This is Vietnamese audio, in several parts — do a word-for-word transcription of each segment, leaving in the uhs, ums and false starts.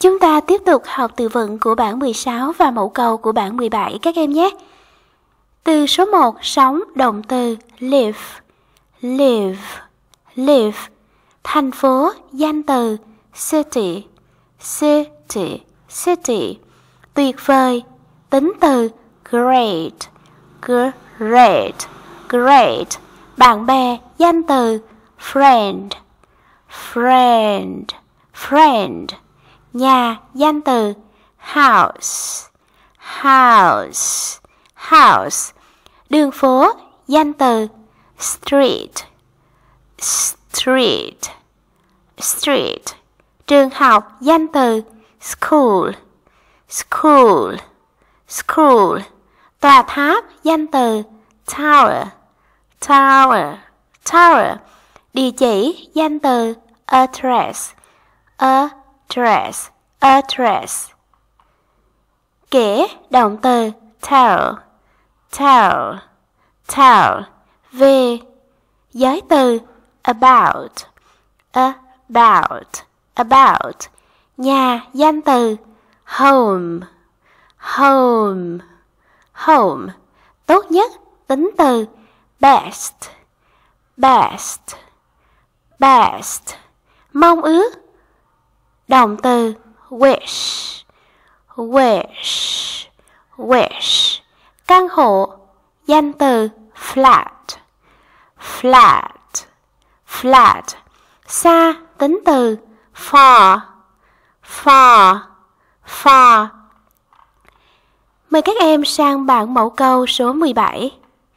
Chúng ta tiếp tục học từ vựng của bảng mười sáu và mẫu câu của bảng mười bảy các em nhé. Từ số một, sống, động từ live, live, live. Thành phố, danh từ city, city, city. Tuyệt vời, tính từ great, great, great. Bạn bè, danh từ friend, friend, friend. Nhà, danh từ house, house, house. Đường phố, danh từ street, street, street. Trường học, danh từ school, school, school. Tòa tháp, danh từ tower, tower, tower. Địa chỉ, danh từ address, address, address. Kể, động từ tell, tell, tell. Về, giới từ about, about, about. Nhà, danh từ home, home, home. Tốt nhất, tính từ best, best, best. Mong ước, động từ wish, wish, wish. Căn hộ, danh từ flat, flat, flat. Xa, tính từ far, far, far. Mời các em sang bảng mẫu câu số mười bảy.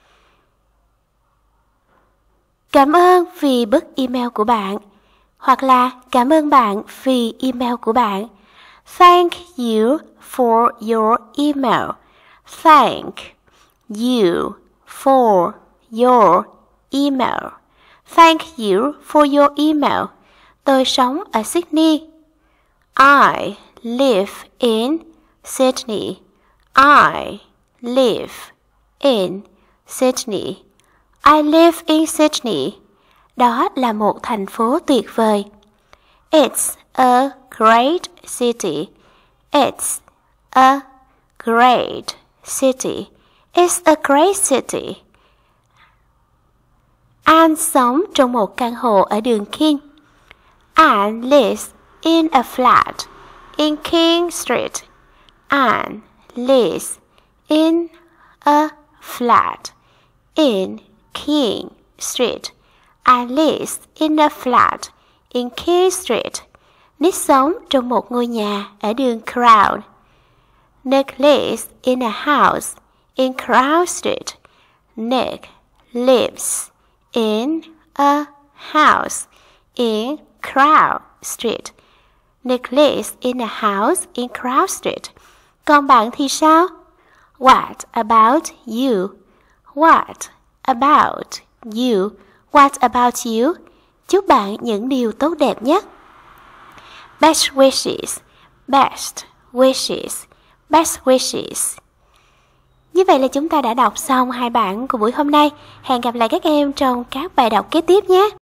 Cảm ơn vì bức email của bạn, hoặc là cảm ơn bạn vì email của bạn. Thank you for your email. Thank you for your email. Thank you for your email. Tôi sống ở Sydney. I live in Sydney. I live in Sydney. I live in Sydney. Đó là một thành phố tuyệt vời. It's a great city. It's a great city. It's a great city. Anne sống trong một căn hộ ở đường King. Anne lives in a flat in King Street. Anne lives in a flat in King Street. Anne lives in a flat in King Street. Nick sống trong một ngôi nhà ở đường Crown. Nick lives in a house in Crown Street. Nick lives in a house in Crown Street. Nick lives in a house in Crown Street. Còn bạn thì sao? What about you? What about you? What about you? Chúc bạn những điều tốt đẹp nhất. Best wishes, best wishes, best wishes. Như vậy là chúng ta đã đọc xong hai bản của buổi hôm nay. Hẹn gặp lại các em trong các bài đọc kế tiếp nhé.